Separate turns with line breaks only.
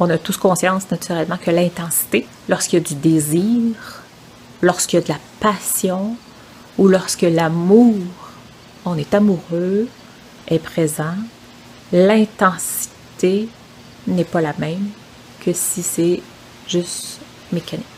on a tous conscience naturellement que l'intensité, lorsqu'il y a du désir, lorsqu'il y a de la passion ou lorsque l'amour, on est amoureux, est présent, l'intensité n'est pas la même que si c'est juste mécanique.